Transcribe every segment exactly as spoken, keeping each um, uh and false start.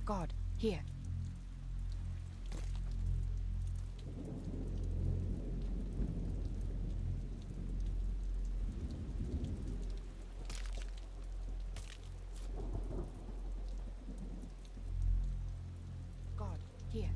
God, here. God, here.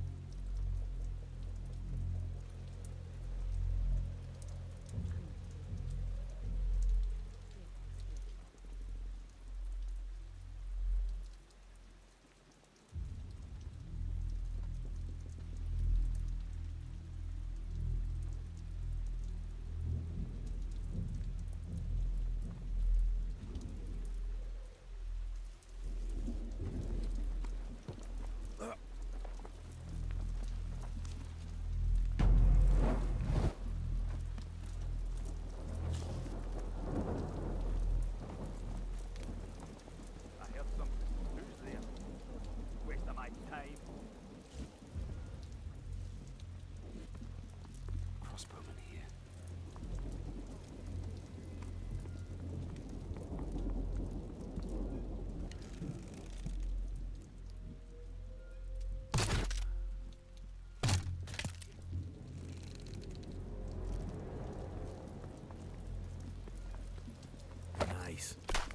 Nice.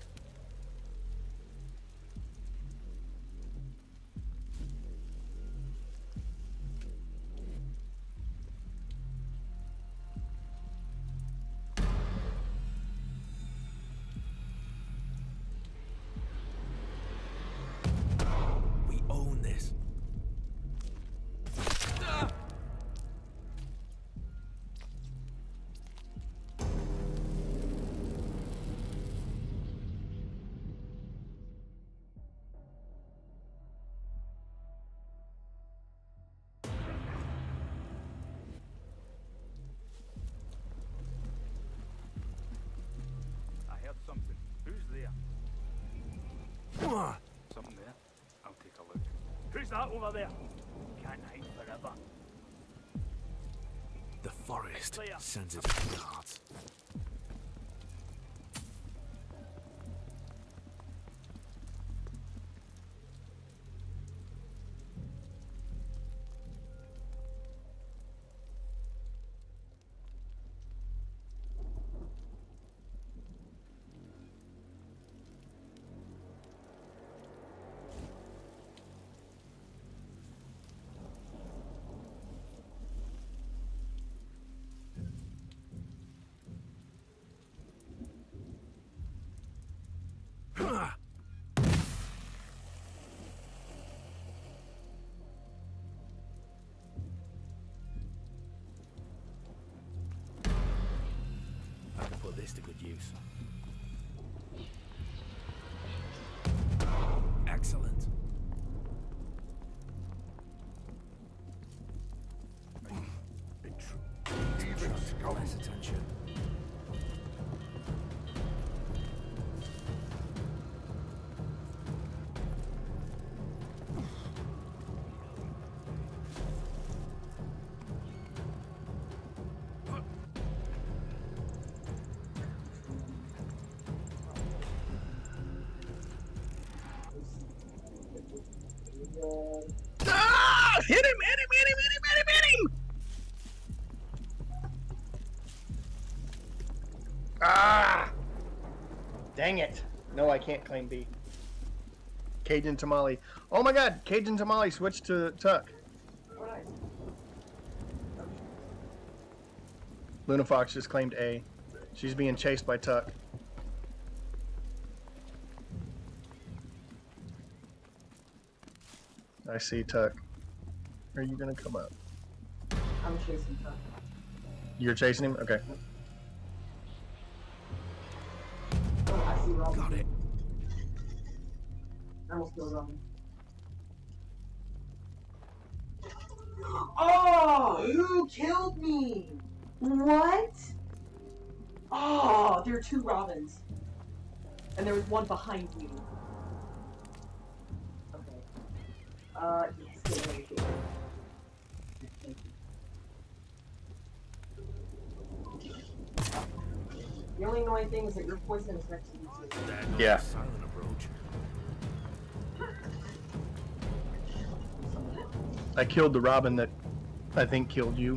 We own this. Something. Who's there? Ah. Something there. I'll take a look. Who's that over there? Can't hide forever. The forest Clear. sends its guards. I can put this to good use. Excellent. Less attention. Ah! Hit him! Hit him! Hit him! Hit him! Hit him! Hit him! Ah! Dang it. No, I can't claim B. Cajun Tamale. Oh my god, Cajun Tamale switched to Tuck. Oh, nice. Luna Fox just claimed A. She's being chased by Tuck. I see Tuck. Are you gonna come up? I'm chasing Tuck. You're chasing him? Okay. Oh, I see Robin. Got it. I almost killed Robin. Oh, you killed me! What? Oh, there are two Robins. And there was one behind me. Okay. Uh, yes, get away here. Thank you. The only annoying thing is that your poison is next to you too. Yeah. Silent approach. I killed the Robin that I think killed you.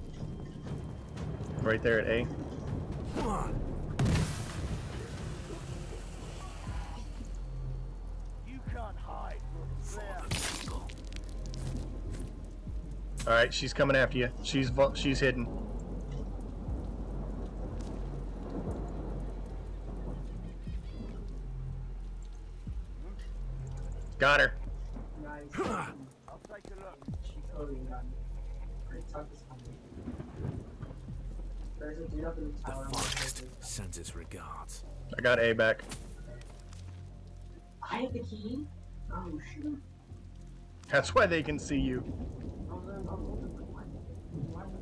Right there at A. Come on. You can't hide from there. All right, she's coming after you. She's vo- she's hidden. Got her. Nice. I'll take a look. She totally got me. Great tuck is coming. There's a dude up in the The tower. I'm forest gonna take it. sends its regards. I got A back. I have the key? Oh shoot. That's why they can see you. I was on, I was looking for one. Why would-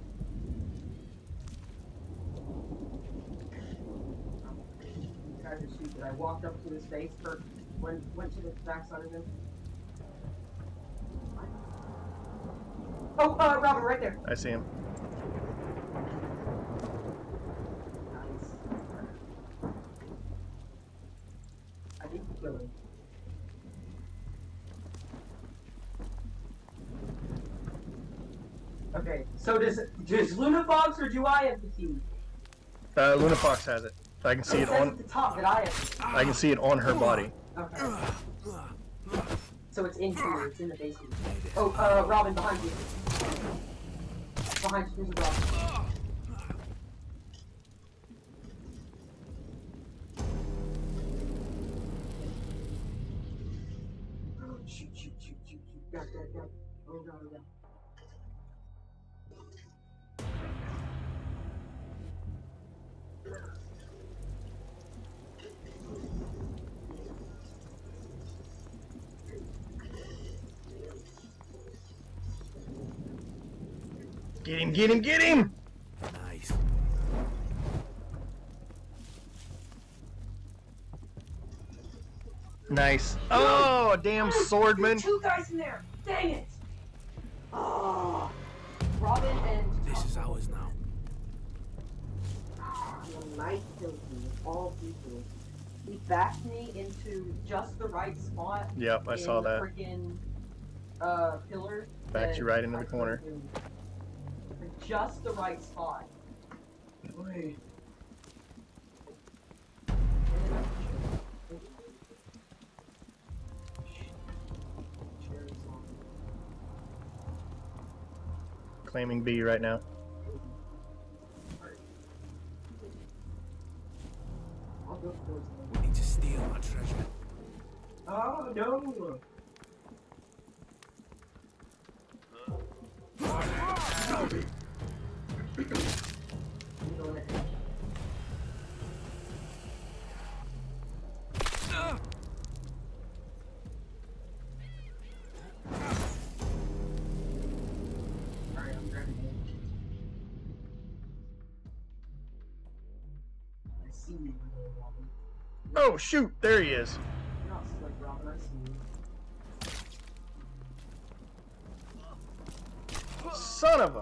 These guys are stupid. I walked up to his face, for, went, went to the backside of him. Oh, uh, Robin, right there. I see him. Nice. I didn't kill him. Okay, so does does Luna Fox or do I have the key? Uh, Luna Fox has it. I can see it says at on. the top that I have the key. I can see it on her body. Okay. So it's in here, it's in the basement. Oh, uh, Robin, behind you. Behind you, there's a Robin. Oh, shoot, shoot, shoot, shoot, shoot. Got, got, got. Oh, God, oh, God. Get him! Get him! Get him! Nice. Nice. Oh, damn swordman! Two guys in there! Dang it! Oh, Robin and This is ours now. the knife killed me, of all people. He backed me into just the right spot. Yep, I in saw the that. Freaking uh, pillar. Backed that you right into I the corner. couldn't do. Just the right spot. Boy. Claiming B right now. I'll go towards them. We need to steal our treasure. Oh no! I'm going ahead. Alright, I'm grabbing it. I see you, little Robin. Oh shoot! There he is. You're not slick, Robin, I see you. Son of a.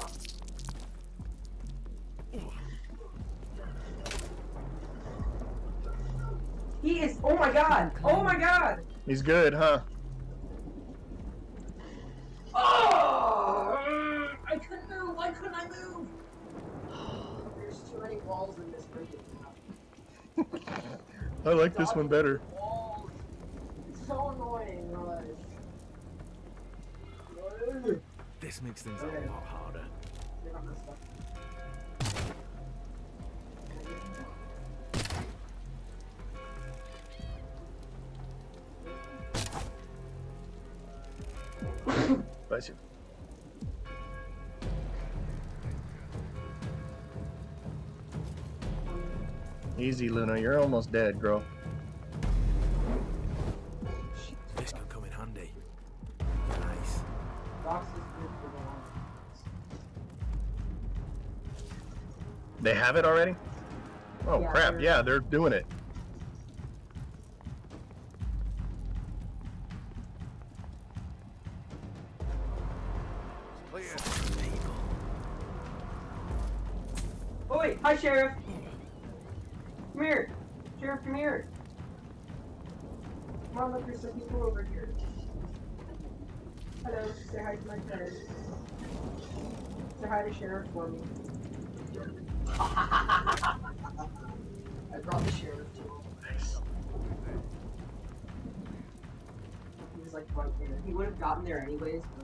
He is. Oh my god! Oh my god! He's good, huh? Oh! I couldn't move! Why couldn't I move? There's too many walls in this freaking map. I like this one better. Walls. It's so annoying, guys. This makes things a lot harder. They're not gonna stop. Bless you. Easy, Luna. You're almost dead, girl. This could come in handy. Nice. Rocks is good for the long. They have it already? Oh Yeah, crap! they're- Yeah, they're doing it. Clear. People. Oh wait, hi Sheriff! Come here! Sheriff, come here! Come on, look, there's some people over here. Hello, say hi to my friend. Say hi to Sheriff for me. I brought the sheriff to him. He was like right there. He would have gotten there anyways. But...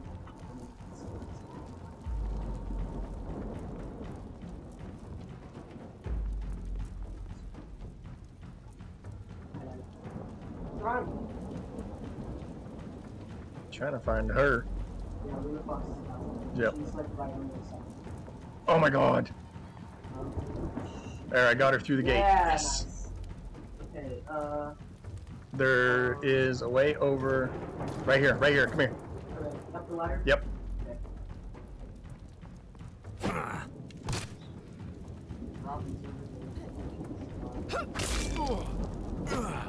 Run. Trying to find her. Yeah, Luna Fox is out. Yep. She's like right on the side. Oh my god. Um, There, I got her through the gate. yeah, Yes. nice. Okay, uh, There is a way over. Right here, right here. Come here. okay, up the ladder? Yep. Okay. Robin's over there.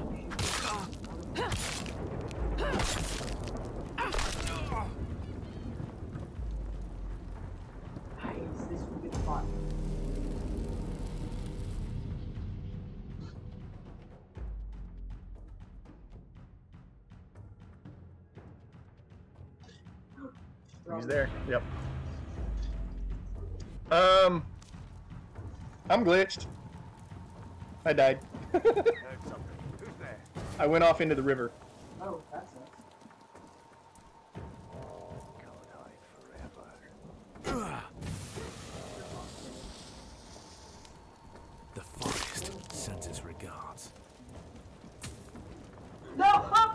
Nice, this will be fun. He's there. Yep. Um, I'm glitched. I died. Heard something. Who's there? I went off into the river. Oh, that sucks. Can't hide forever. The forest sends its regards. No! Ah!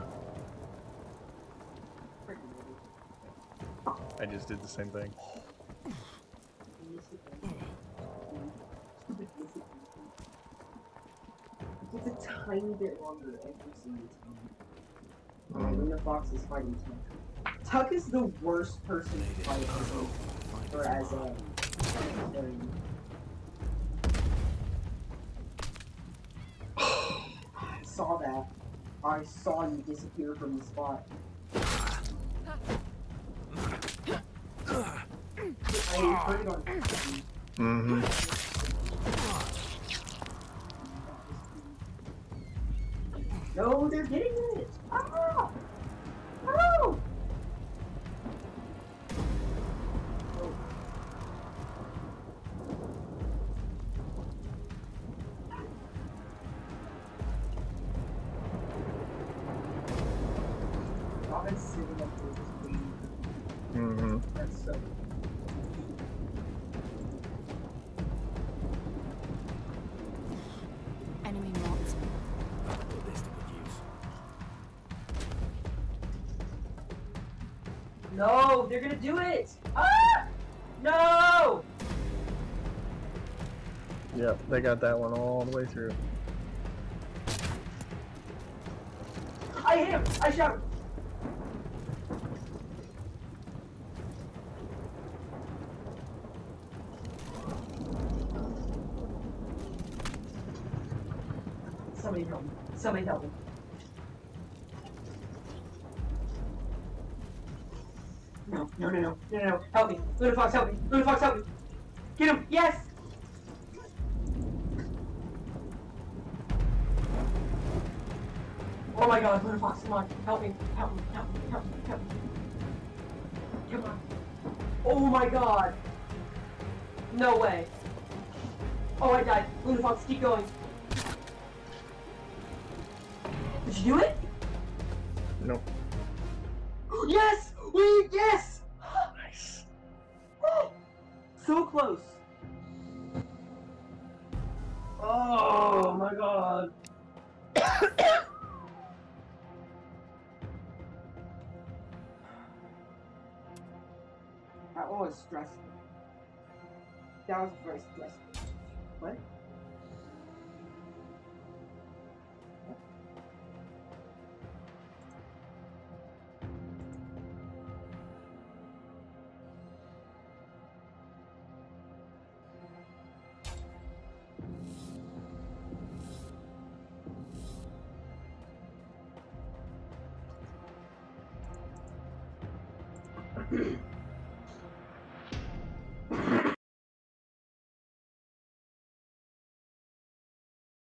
I just did the same thing. It's a tiny bit longer every single time. Alright, Luna Fox is fighting Tuck. Tuck is the worst person to fight as a, or as a, um, I saw that. I saw you disappear from the spot. I heard it on Mm-hmm. No, they're getting it! Ah! No! Oh. Robin's sitting up there just waiting. Mm-hmm. That's so. Enemy marked. Put this to good use. No, they're gonna do it! Ah! No! Yep, they got that one all the way through. I hit him! I shot him! Somebody help me. Somebody help me. No, no, no, no, no, no, no. Help me. Luna Fox, help me. Luna Fox, help me. Get him. Yes! Oh my god, Luna Fox, come on. Help me. Help me. Help me. Help me. Help me. Come on. Oh my god. No way. Oh, I died. Luna Fox, keep going. Did you do it? Nope. Yes! We yes! Nice. So close. Oh my god. That one was stressful. That was very stressful. What?